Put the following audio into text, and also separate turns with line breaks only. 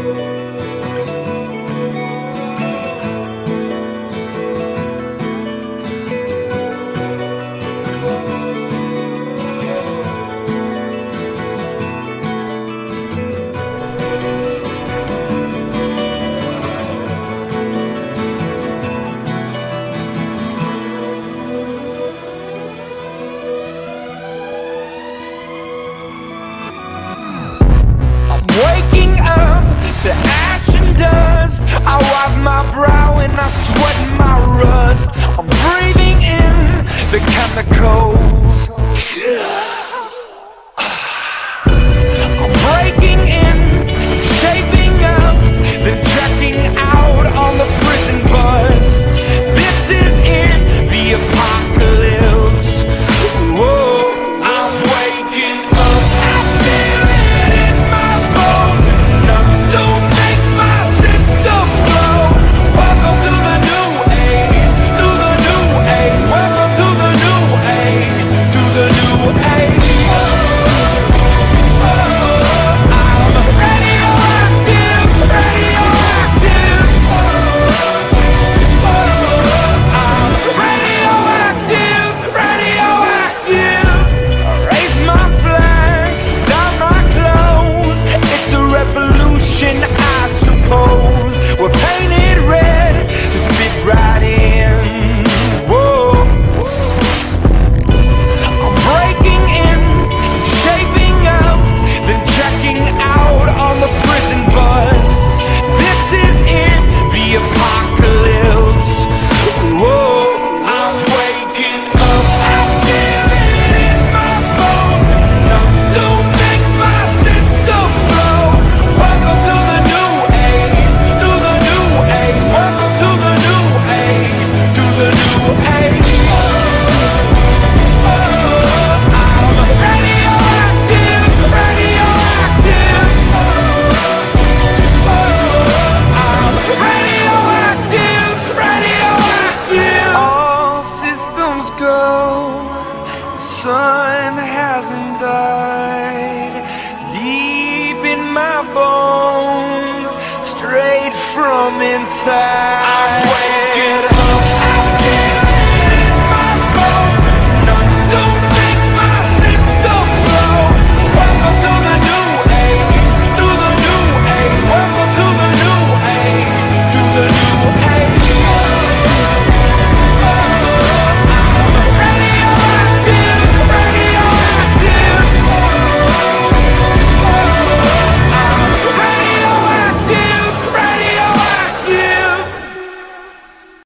Waking up to ash and dust, I wipe my brow and I sweat my rust. I'm breathing in the chemicals. I'm breaking in, shaping up, then checking out on the prison bus. This is it, the apocalypse. Whoa, I'm waking up, I feel it in my bones. Enough to make my system blow. Welcome to the new age, to the new age. Welcome to the new age, to the new age. I suppose we're painted red to fit right in. Whoa. I'm breaking in, shaping up, then checking out on the prison bus. This is it, the apocalypse. Whoa, I'm waking up, I feel it in my bones. Enough to make my system blow. Welcome to the new age, to the new age. Welcome to the new age, to the new age. I'm radioactive, radioactive. I'm radioactive, radioactive. All systems go, the sun hasn't died. Deep in my bones, straight from inside.